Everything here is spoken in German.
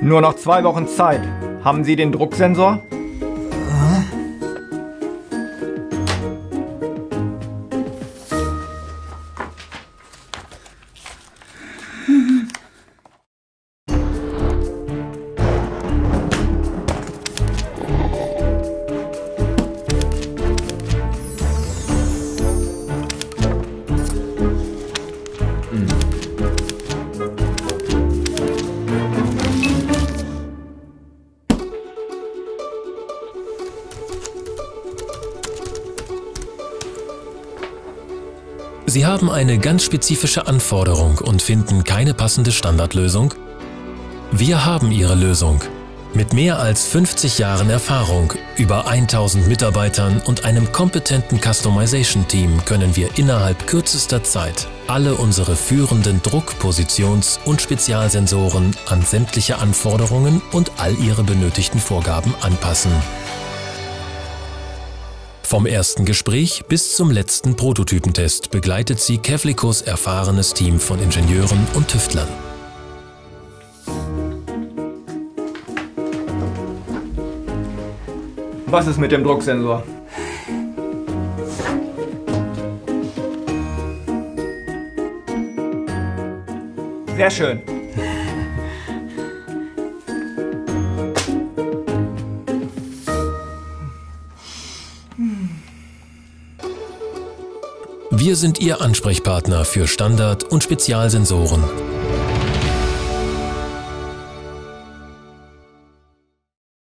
Nur noch 2 Wochen Zeit. Haben Sie den Drucksensor? Sie haben eine ganz spezifische Anforderung und finden keine passende Standardlösung? Wir haben Ihre Lösung. Mit mehr als 50 Jahren Erfahrung, über 1000 Mitarbeitern und einem kompetenten Customization-Team können wir innerhalb kürzester Zeit alle unsere führenden Druck-, Positions- und Spezialsensoren an sämtliche Anforderungen und all ihre benötigten Vorgaben anpassen. Vom ersten Gespräch bis zum letzten Prototypentest begleitet Sie Kevlikos erfahrenes Team von Ingenieuren und Tüftlern. Was ist mit dem Drucksensor? Sehr schön. Wir sind Ihr Ansprechpartner für Standard- und Spezialsensoren.